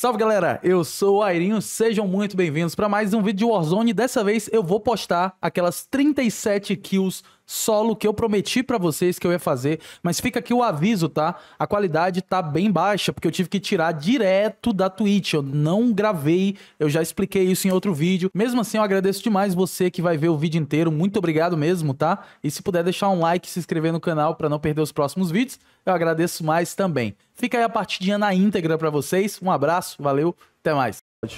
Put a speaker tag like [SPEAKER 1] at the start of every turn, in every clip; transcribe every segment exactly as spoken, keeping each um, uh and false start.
[SPEAKER 1] Salve galera, eu sou o Airinho, sejam muito bem-vindos para mais um vídeo de Warzone. Dessa vez eu vou postar aquelas trinta e sete kills solo que eu prometi pra vocês que eu ia fazer, mas fica aqui o aviso, tá? A qualidade tá bem baixa, porque eu tive que tirar direto da Twitch, eu não gravei, eu já expliquei isso em outro vídeo. Mesmo assim, eu agradeço demais você que vai ver o vídeo inteiro, muito obrigado mesmo, tá? E se puder deixar um like e se inscrever no canal pra não perder os próximos vídeos, eu agradeço mais também. Fica aí a partidinha na íntegra pra vocês, um abraço, valeu, até mais.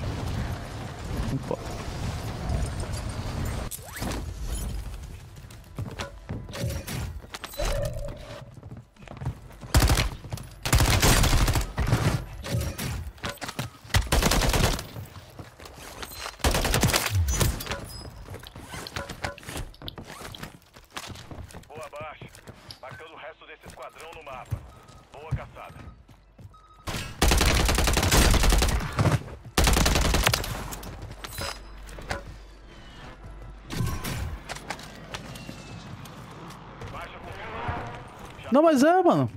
[SPEAKER 1] Opa.
[SPEAKER 2] Marcando o resto desse esquadrão no mapa. Boa caçada. Baixa confirmada.
[SPEAKER 1] Não, mas é, mano.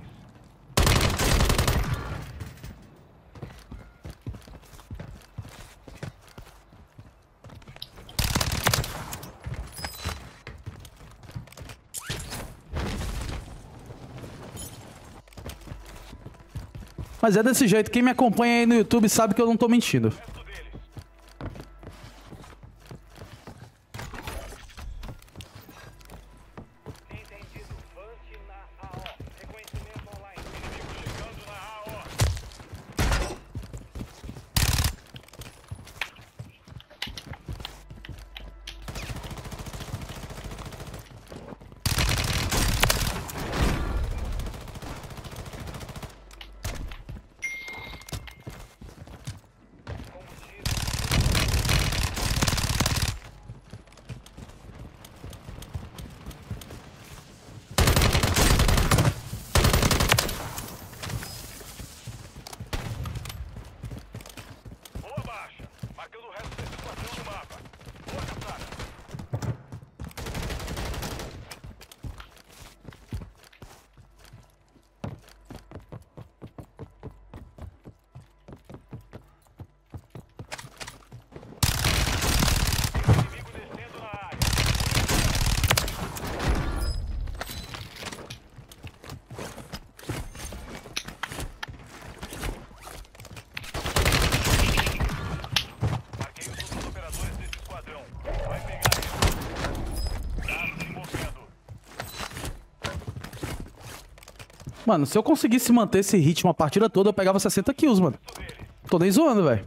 [SPEAKER 1] Mas é desse jeito, quem me acompanha aí no YouTube sabe que eu não tô mentindo.
[SPEAKER 2] Entendido. Vante na A O. Reconhecimento online. Inimigo chegando na A O. Marcando o resto desse esquadrão no mapa. Boa caçada. Inimigo descendo na área.
[SPEAKER 1] Mano, se eu conseguisse manter esse ritmo a partida toda, eu pegava sessenta kills, mano. Tô nem zoando, velho.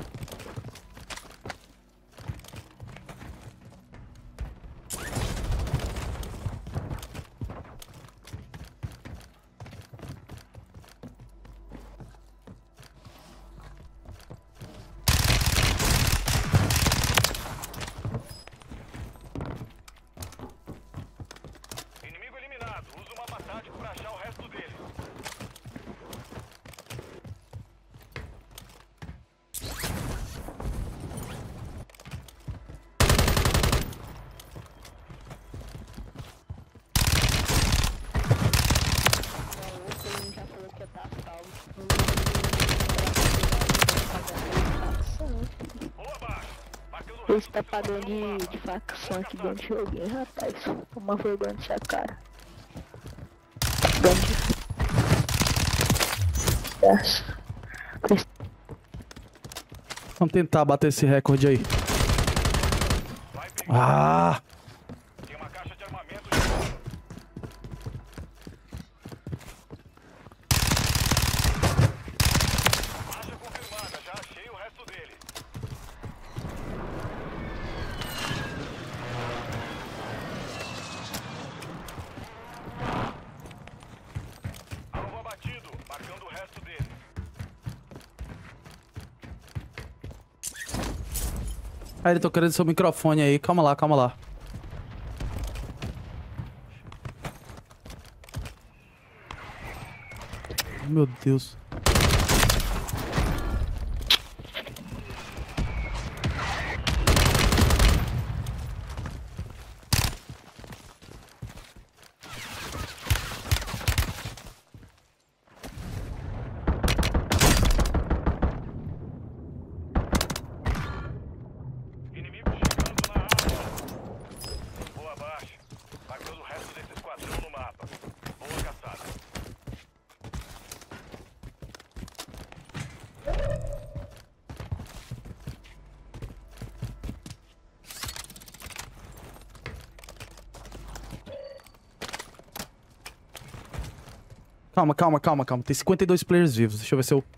[SPEAKER 2] Inimigo eliminado. Usa uma passagem pra achar o resto dele.
[SPEAKER 3] Já falou que eu tava salvo.
[SPEAKER 2] Boa baixa. Marcando o
[SPEAKER 3] Esse
[SPEAKER 2] resto
[SPEAKER 3] tá
[SPEAKER 2] desse
[SPEAKER 3] padrão
[SPEAKER 2] esquadrão no
[SPEAKER 3] de,
[SPEAKER 2] mapa.
[SPEAKER 3] de facção aqui dentro de jogo, hein, rapaz? Toma vergonha dessa cara. Dentro de...
[SPEAKER 1] Vamos tentar bater esse recorde aí.
[SPEAKER 2] Vai pegar.
[SPEAKER 1] Ah!
[SPEAKER 2] Tem uma caixa de armamento. Baixa confirmada. Já achei o resto dele. Alvo abatido. Marcando o resto dele.
[SPEAKER 1] Aí ele tô querendo seu microfone aí. Calma lá, calma lá. Meu Deus. Calma, calma, calma, calma. Tem cinquenta e dois players vivos. Deixa eu ver se eu...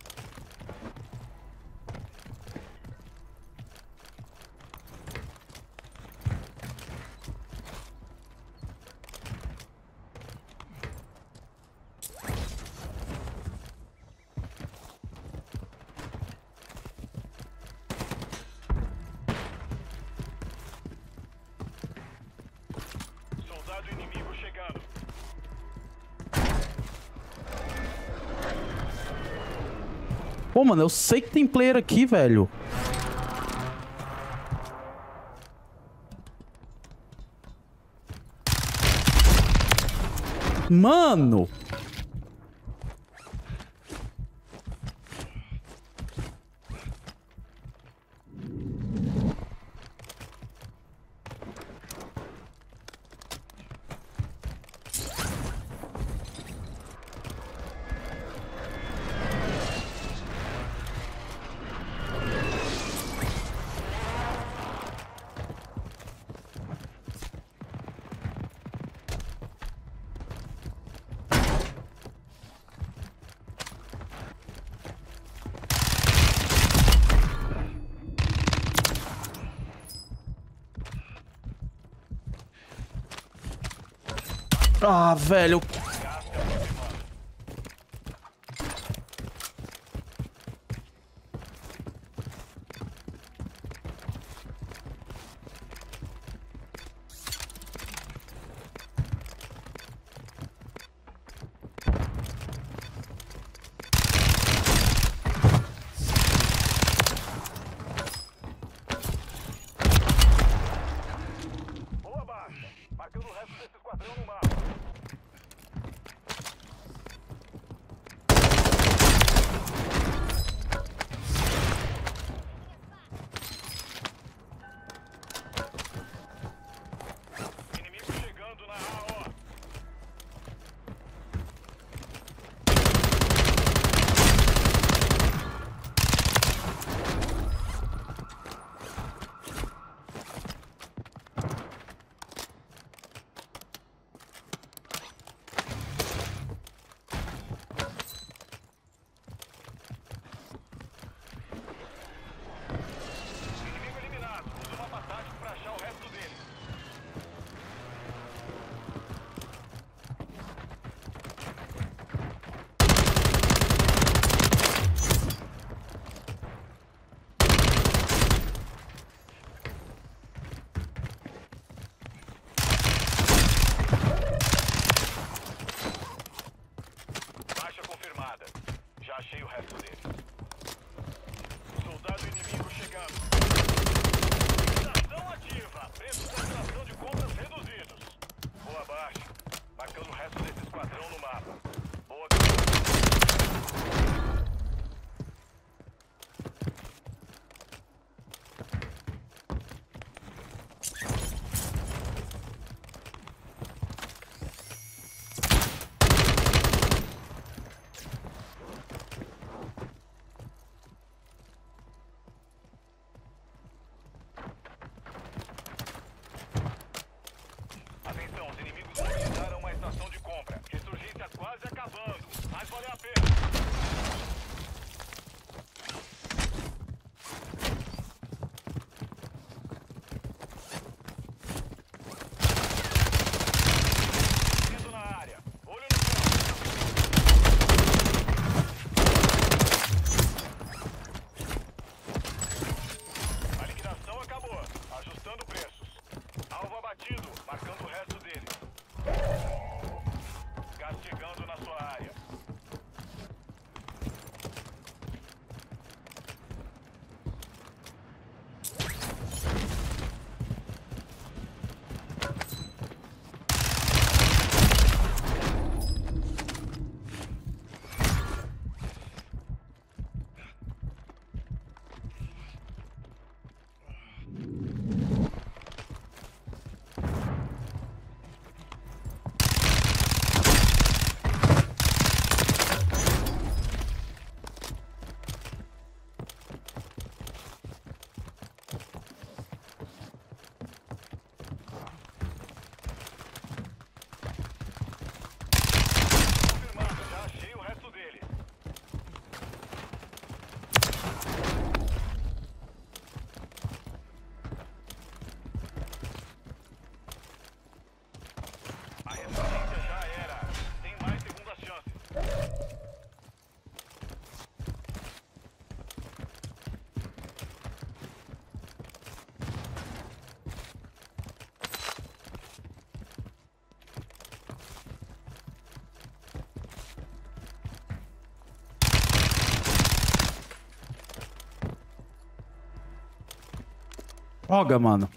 [SPEAKER 2] Soldado inimigo chegando.
[SPEAKER 1] Pô, mano, eu sei que tem player aqui, velho. Mano! Ah, velho.
[SPEAKER 2] Boa baixa. Marcando o resto desse esquadrão no mapa.
[SPEAKER 1] Droga, mano.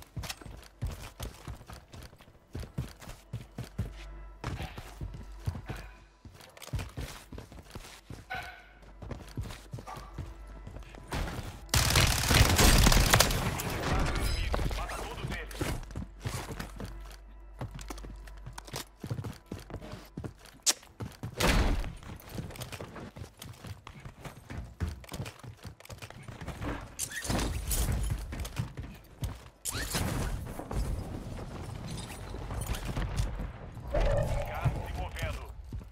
[SPEAKER 2] Gás se movendo.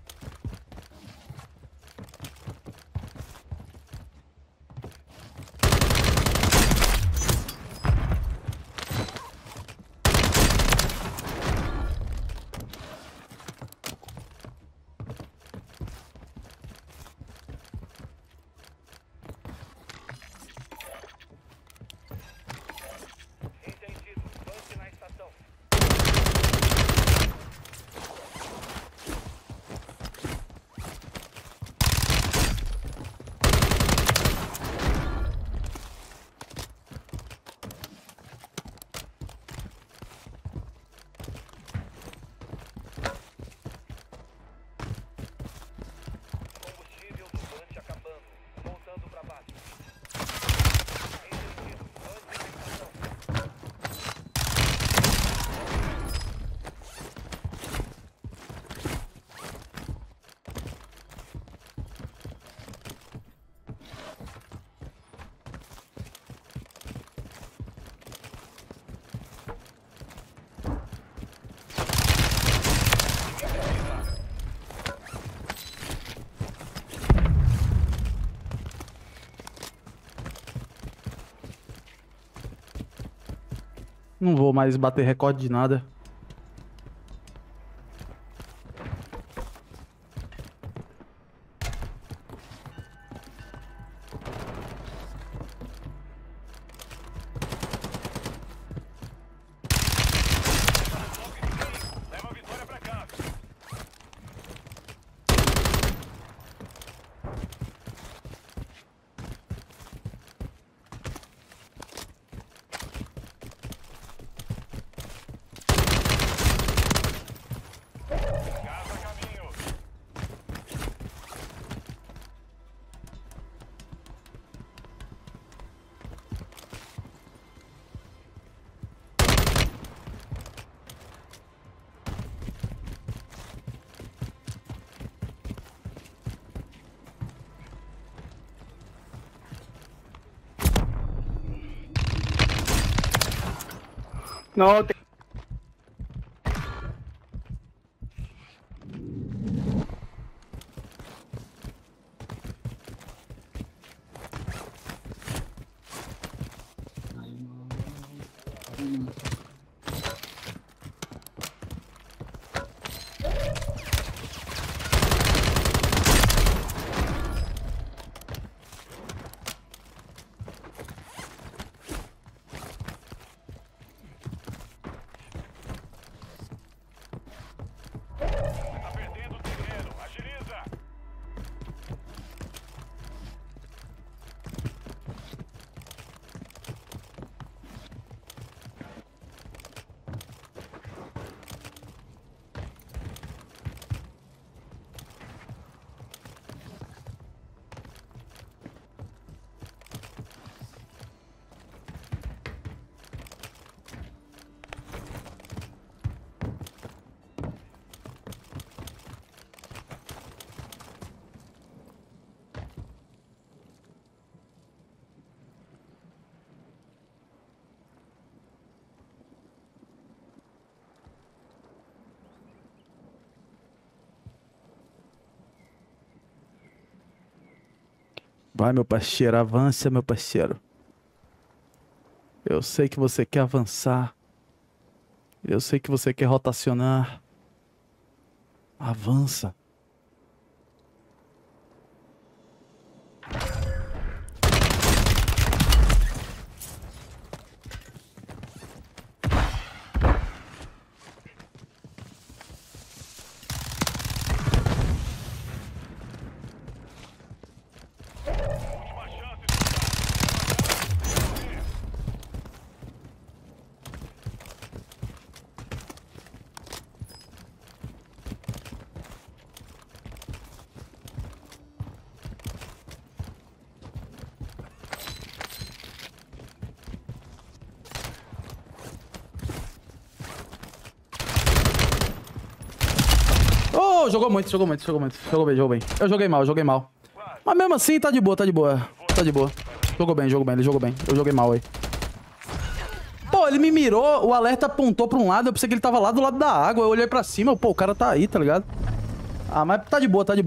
[SPEAKER 2] Entendido. Lance na estação. Combustível do Vante acabando. Voltando pra base. Entendido. Vante na estação.
[SPEAKER 1] Não vou mais bater recorde de nada.
[SPEAKER 2] Leva a vitória pra casa. Gás a caminho.
[SPEAKER 3] Não, tem...
[SPEAKER 2] Tá perdendo o terreno. Agiliza.
[SPEAKER 1] Vai, meu parceiro, avança, meu parceiro. Eu sei que você quer avançar. Eu sei que você quer rotacionar. Avança.
[SPEAKER 2] Última chance de
[SPEAKER 1] Pô, jogou muito, jogou muito, jogou muito. Jogou bem, jogou bem. Eu joguei mal, eu joguei mal. Mas mesmo assim, tá de boa, tá de boa. Tá de boa. Jogou bem, jogou bem, ele jogou bem. Eu joguei mal aí. Pô, ele me mirou, o alerta apontou pra um lado, eu pensei que ele tava lá do lado da água. Eu olhei pra cima, pô, o cara tá aí, tá ligado? Ah, mas tá de boa, tá de boa.